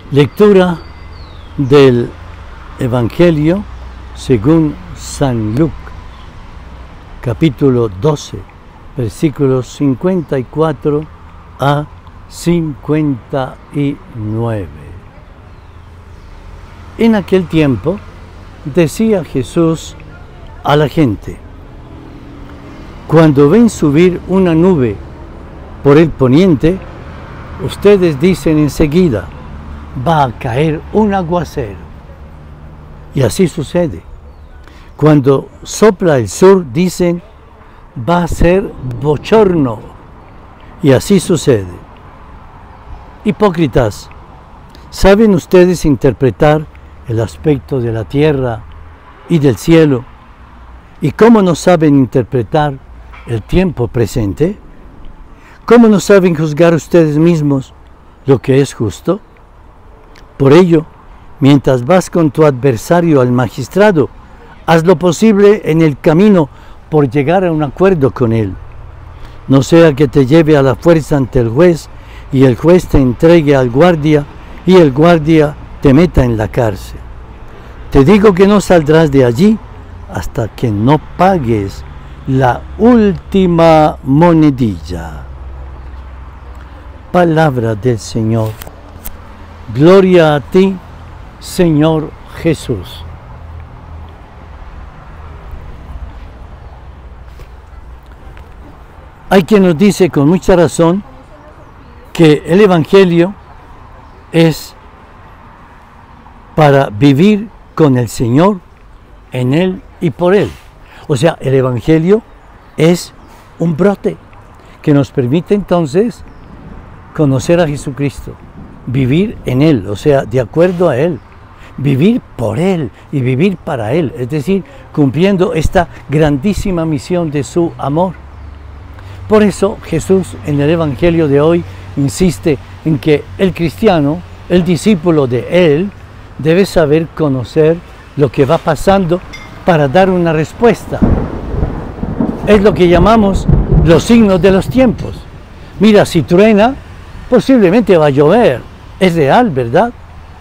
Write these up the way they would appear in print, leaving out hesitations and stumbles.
Lectura del Evangelio según San Lucas, capítulo 12, versículos 54 a 59. En aquel tiempo decía Jesús a la gente: cuando ven subir una nube por el poniente, ustedes dicen enseguida: va a caer un aguacero. Y así sucede. Cuando sopla el sur, dicen: va a ser bochorno. Y así sucede. Hipócritas, ¿saben ustedes interpretar el aspecto de la tierra y del cielo? ¿Y cómo no saben interpretar el tiempo presente? ¿Cómo no saben juzgar ustedes mismos lo que es justo? Por ello, mientras vas con tu adversario al magistrado, haz lo posible en el camino por llegar a un acuerdo con él. No sea que te lleve a la fuerza ante el juez y el juez te entregue al guardia y el guardia te meta en la cárcel. Te digo que no saldrás de allí hasta que no pagues la última monedilla. Palabra del Señor. Gloria a ti, Señor Jesús. Hay quien nos dice con mucha razón que el Evangelio es para vivir con el Señor, en Él y por Él. O sea, el Evangelio es un brote que nos permite entonces conocer a Jesucristo, vivir en Él, o sea, de acuerdo a Él, vivir por Él y vivir para Él, es decir, cumpliendo esta grandísima misión de su amor. Por eso Jesús en el Evangelio de hoy insiste en que el cristiano, el discípulo de Él, debe saber conocer lo que va pasando para dar una respuesta. Es lo que llamamos los signos de los tiempos. Mira, si truena, posiblemente va a llover. Es real, ¿verdad?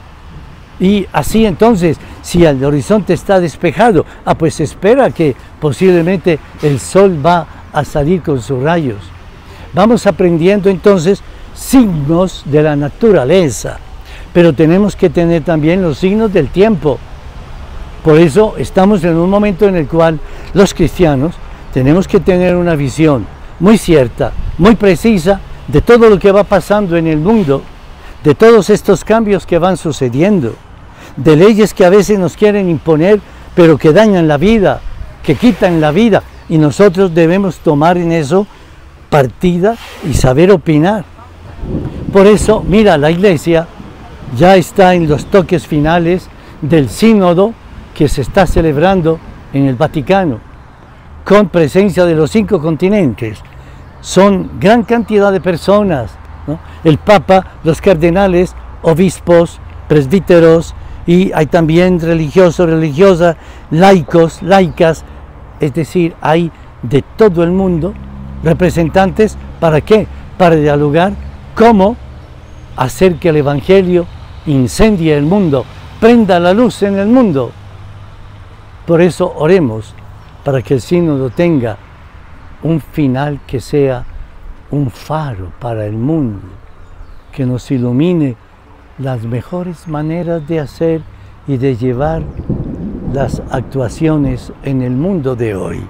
Y así entonces, si el horizonte está despejado, pues espera que posiblemente el sol va a salir con sus rayos. Vamos aprendiendo entonces signos de la naturaleza, pero tenemos que tener también los signos del tiempo. Por eso estamos en un momento en el cual los cristianos tenemos que tener una visión muy cierta, muy precisa de todo lo que va pasando en el mundo, de todos estos cambios que van sucediendo, de leyes que a veces nos quieren imponer, pero que dañan la vida, que quitan la vida, y nosotros debemos tomar en eso partida y saber opinar. Por eso, mira, la Iglesia ya está en los toques finales del sínodo que se está celebrando en el Vaticano, con presencia de los 5 continentes. Son gran cantidad de personas, ¿no? El Papa, los cardenales, obispos, presbíteros, y hay también religiosos, religiosas, laicos, laicas, es decir, hay de todo el mundo representantes. ¿Para qué? Para dialogar cómo hacer que el Evangelio incendie el mundo, prenda la luz en el mundo. Por eso oremos para que el sínodo tenga un final que sea un faro para el mundo, que nos ilumine las mejores maneras de hacer y de llevar las actuaciones en el mundo de hoy.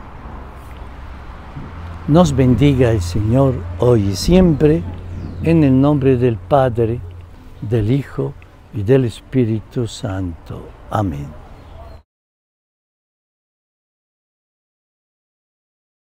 Nos bendiga el Señor hoy y siempre, en el nombre del Padre, del Hijo y del Espíritu Santo. Amén.